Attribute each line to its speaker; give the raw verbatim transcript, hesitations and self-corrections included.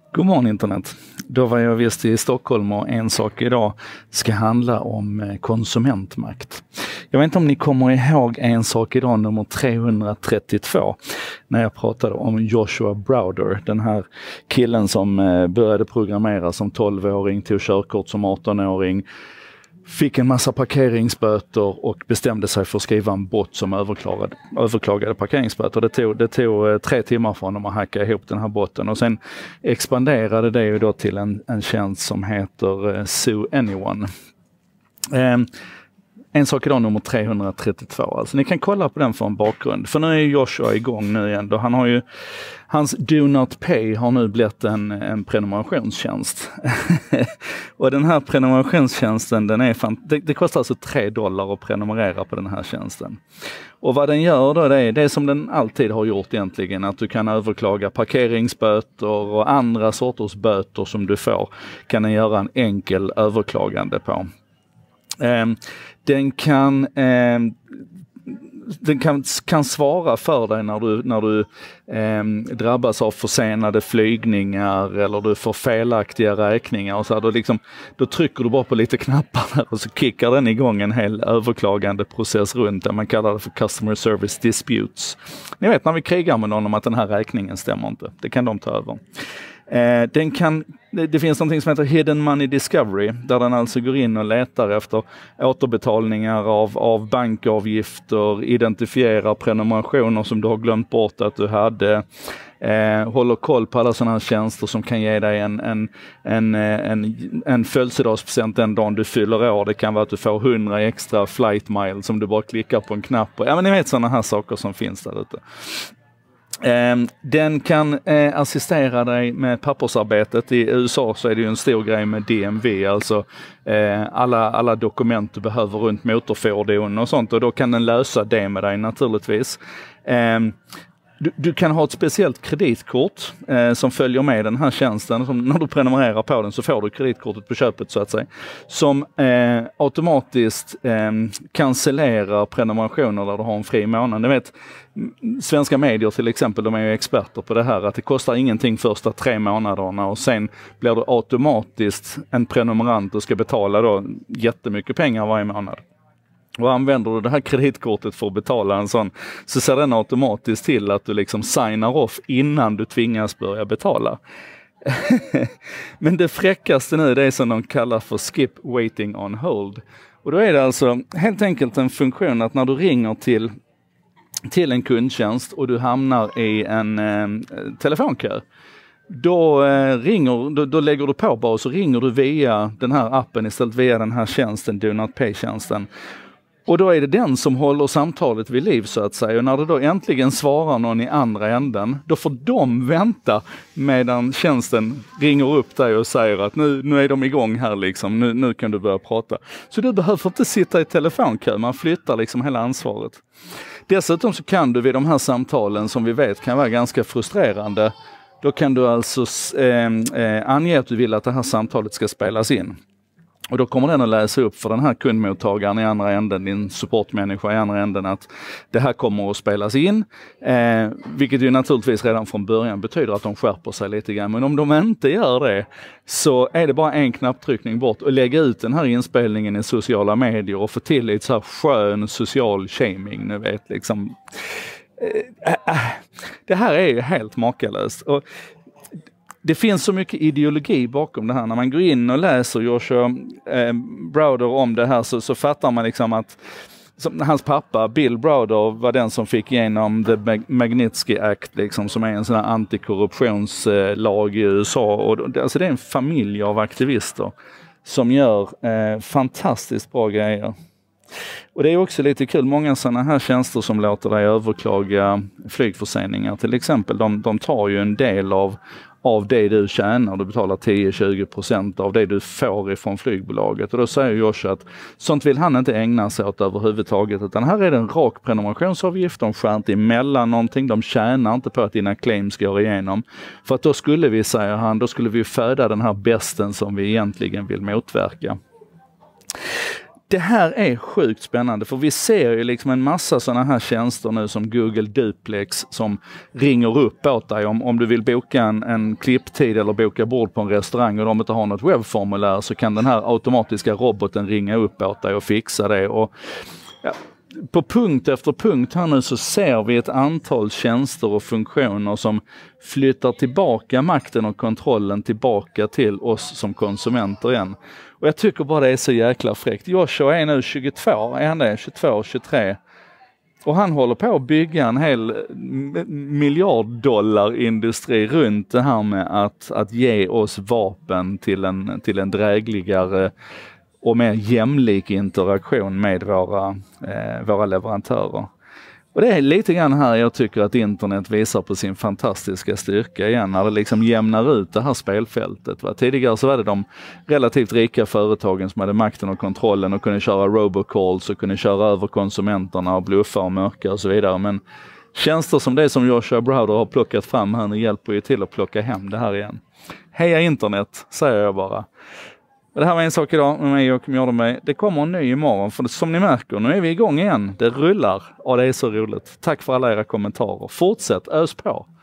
Speaker 1: God morgon internet. Då var jag visst i Stockholm och en sak idag ska handla om konsumentmakt. Jag vet inte om ni kommer ihåg en sak idag nummer trehundratrettiotvå när jag pratade om Joshua Browder, den här killen som började programmera som tolvåring, tog körkort som artonåring, fick en massa parkeringsböter och bestämde sig för att skriva en bot som överklagade, överklagade parkeringsböter. Det tog, det tog tre timmar för honom att hacka ihop den här botten och sen expanderade det ju då till en, en tjänst som heter Sue Anyone. Eh, En sak idag nummer trehundratrettiotvå. Alltså ni kan kolla på den för en bakgrund. För nu är Joshua igång nu igen. Då han har ju, hans Do Not Pay har nu blivit en, en prenumerationstjänst. Och den här prenumerationstjänsten, den är fan, det, det kostar alltså tre dollar att prenumerera på den här tjänsten. Och vad den gör då, det är det som den alltid har gjort egentligen. Att du kan överklaga parkeringsböter och andra sorters böter som du får. Kan den göra en enkel överklagande på. Um, den kan um, den kan, kan svara för dig när du, när du um, drabbas av försenade flygningar eller du får felaktiga räkningar och så här, då, liksom, då trycker du bara på lite knappar där och så kickar den igång en hel överklagande process runt det. Man kallar det för Customer Service Disputes. Ni vet när vi krigar med någon om att den här räkningen stämmer inte. Det kan de ta över. Eh, den kan, det, det finns något som heter Hidden Money Discovery där den alltså går in och letar efter återbetalningar av, av bankavgifter, identifierar prenumerationer som du har glömt bort att du hade, eh, håller koll på alla sådana här tjänster som kan ge dig en, en, en, en, en födelsedagspresent den dagen du fyller år. Det kan vara att du får hundra extra flight miles som du bara klickar på en knapp på. Ja, men ni vet sådana här saker som finns där ute. Eh, den kan eh, assistera dig med pappersarbetet. I U S A så är det ju en stor grej med D M V, alltså eh, alla, alla dokument du behöver runt motorfordon och sånt, och då kan den lösa det med dig naturligtvis. Eh, Du, du kan ha ett speciellt kreditkort eh, som följer med den här tjänsten. Som, när du prenumererar på den så får du kreditkortet på köpet så att säga. Som eh, automatiskt eh, cancellerar prenumerationer där du har en fri månad. Ni vet, svenska medier till exempel, de är ju experter på det här. Att det kostar ingenting första tre månaderna och sen blir du automatiskt en prenumerant och ska betala då jättemycket pengar varje månad. Och använder du det här kreditkortet för att betala en sån, så ser den automatiskt till att du liksom signar off innan du tvingas börja betala. Men det fräckaste nu, det är som de kallar för skip waiting on hold. Och då är det alltså helt enkelt en funktion att när du ringer till, till en kundtjänst och du hamnar i en eh, telefonkö, Då, eh, ringer, då, då lägger du på bara och så ringer du via den här appen istället via den här tjänsten, Do Not Pay-tjänsten. Och då är det den som håller samtalet vid liv så att säga. Och när det då äntligen svarar någon i andra änden, då får de vänta medan tjänsten ringer upp dig och säger att nu, nu är de igång här liksom, nu, nu kan du börja prata. Så du behöver inte sitta i telefonkö, man flyttar liksom hela ansvaret. Dessutom så kan du vid de här samtalen som vi vet kan vara ganska frustrerande, då kan du alltså eh, eh, ange att du vill att det här samtalet ska spelas in. Och då kommer den att läsa upp för den här kundmottagaren i andra änden, din supportmänniska i andra änden, att det här kommer att spelas in. Eh, vilket ju naturligtvis redan från början betyder att de skärper sig lite grann. Men om de inte gör det så är det bara en knapptryckning bort och lägga ut den här inspelningen i sociala medier och få till lite så här skön social shaming, ni vet liksom. Eh, äh, det här är ju helt makalöst. Och det finns så mycket ideologi bakom det här. När man går in och läser Joshua eh, Browder om det här så, så fattar man liksom att som, hans pappa Bill Browder var den som fick igenom The Magnitsky Act liksom, som är en sån här antikorruptionslag i U S A. Och, alltså det är en familj av aktivister som gör eh, fantastiskt bra grejer. Och det är också lite kul, många sådana här tjänster som låter dig överklaga flygförseningar till exempel, de, de tar ju en del av av det du tjänar, du betalar tio till tjugo procent av det du får ifrån flygbolaget. Och då säger Josh att sånt vill han inte ägna sig åt överhuvudtaget, utan här är det en rak prenumerationsavgift, de skär inte emellan någonting, de tjänar inte på att dina claims går igenom. För att då skulle vi, säger han, då skulle vi föda den här besten som vi egentligen vill motverka. det här är sjukt spännande, för vi ser ju liksom en massa sådana här tjänster nu som Google Duplex som ringer upp åt dig om, om du vill boka en, en klipptid eller boka bord på en restaurang och de inte har något webbformulär, så kan den här automatiska roboten ringa upp åt dig och fixa det. Och ja, på punkt efter punkt här nu så ser vi ett antal tjänster och funktioner som flyttar tillbaka makten och kontrollen tillbaka till oss som konsumenter igen. Och jag tycker bara det är så jäkla fräckt. Joshua är nu tjugotvå, är han det? tjugotvå, tjugotre. Och han håller på att bygga en hel miljarddollarindustri runt det här med att, att ge oss vapen till en, till en drägligare och mer jämlik interaktion med våra, eh, våra leverantörer. Och det är lite grann här jag tycker att internet visar på sin fantastiska styrka igen, när det liksom jämnar ut det här spelfältet. Va? Tidigare så var det de relativt rika företagen som hade makten och kontrollen och kunde köra robocalls och kunde köra över konsumenterna och bluffa och mörka och så vidare. Men tjänster som det som Joshua Browder har plockat fram här nu hjälper ju till att plocka hem det här igen. Heja internet, säger jag bara. Det här var En sak idag med mig och Mjördenberg. Det kommer en ny imorgon, för som ni märker, nu är vi igång igen. Det rullar och det är så roligt. Tack för alla era kommentarer. Fortsätt, ös på!